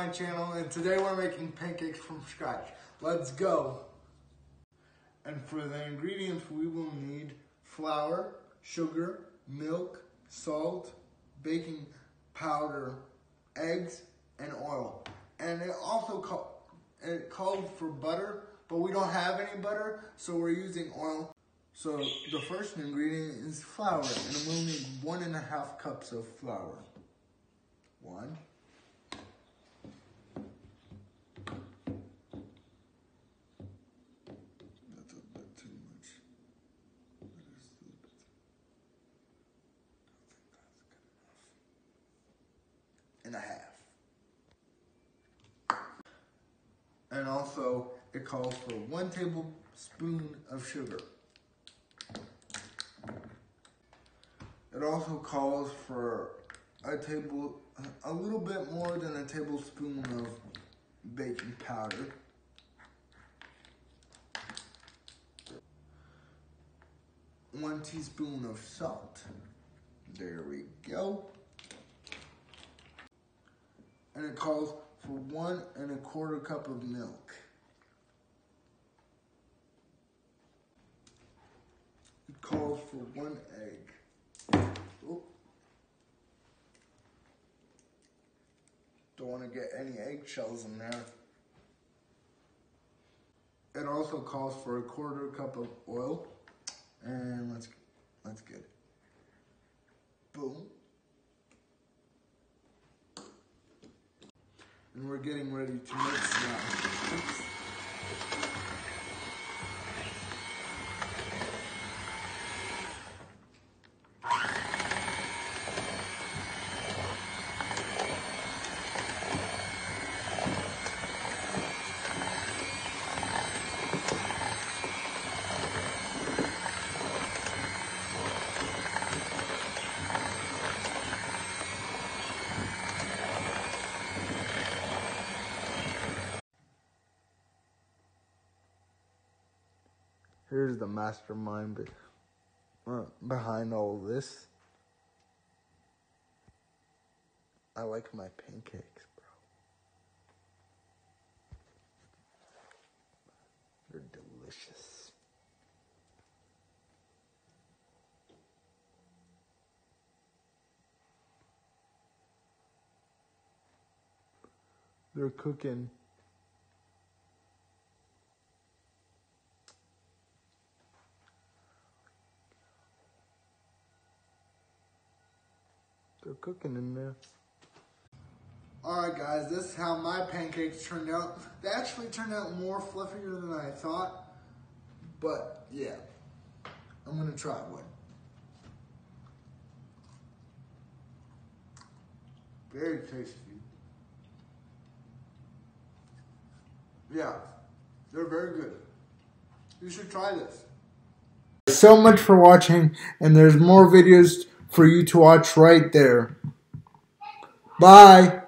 my channel, and today we're making pancakes from scratch. Let's go. And for the ingredients, we will need flour, sugar, milk, salt, baking powder, eggs, and oil. And it also called for butter, but we don't have any butter, so we're using oil. So the first ingredient is flour, and we'll need 1.5 cups of flour. 1. That's a bit too much. And a half. And also, it calls for 1 tablespoon of sugar. It also calls for a little bit more than a tablespoon of baking powder. One teaspoon of salt. There we go. And it calls for 1.25 cups of milk. It calls for 1 egg. Oop. Don't want to get any eggshells in there. It also calls for 1/4 cup of oil. And let's get it. Boom. And we're getting ready to mix now. Oops. Here's the mastermind behind all this. I like my pancakes, bro. They're delicious. They're cooking. They're cooking in there. Alright guys, this is how my pancakes turned out. They actually turned out more fluffier than I thought. But yeah, I'm gonna try one. Very tasty. Yeah, they're very good. You should try this. Thanks so much for watching, and there's more videos for you to watch right there. Bye.